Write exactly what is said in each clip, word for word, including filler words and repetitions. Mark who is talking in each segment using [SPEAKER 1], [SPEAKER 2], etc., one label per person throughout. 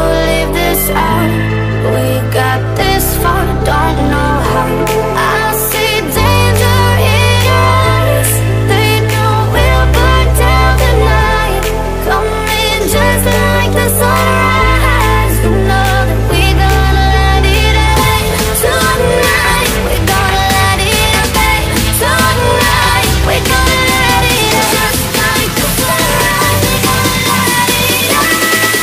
[SPEAKER 1] leave this out. We got this far, don't know how. I see danger in your eyes. They know we'll burn down the night. Coming just like the sunrise. You know that we gonna let it rain. Tonight, we gonna let it rain. Tonight, we gonna let it rain. Just like the sunrise, we gonna let it rain.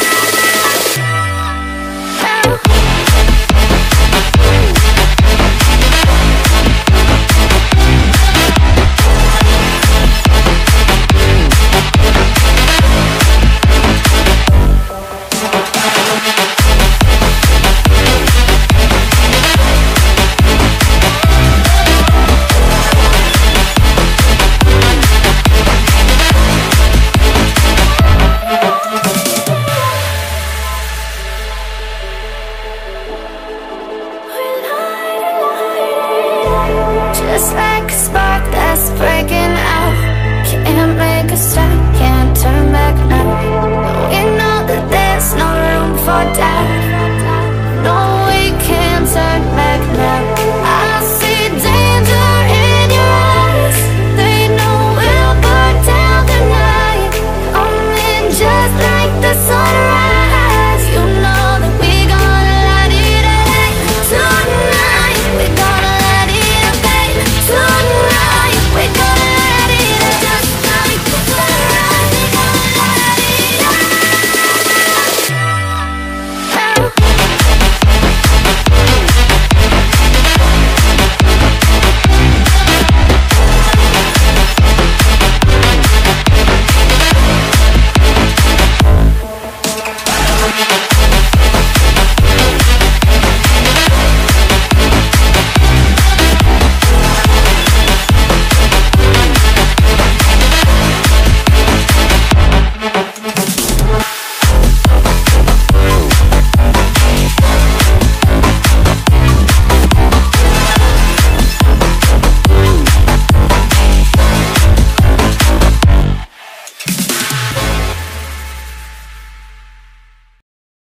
[SPEAKER 1] Just like a spark that's breaking out. Can't make a stop, can't turn back now. We know that there's no room for doubt.